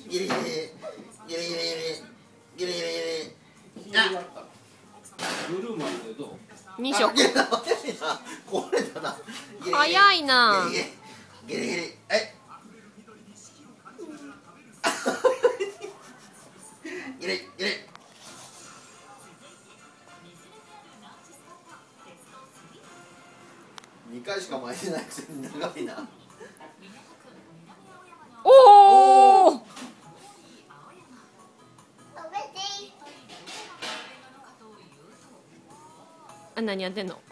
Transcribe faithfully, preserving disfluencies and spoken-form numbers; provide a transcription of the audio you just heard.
ギリギリギリギリギリギリギリギリギリ。あ、 ブルーマンでどう？ に色。 これだな。 早いな。 ギリギリギリギリ。はい。ギリギリ。にかいしか巻いてないくせに長いな。 おお。あ、何やってんの？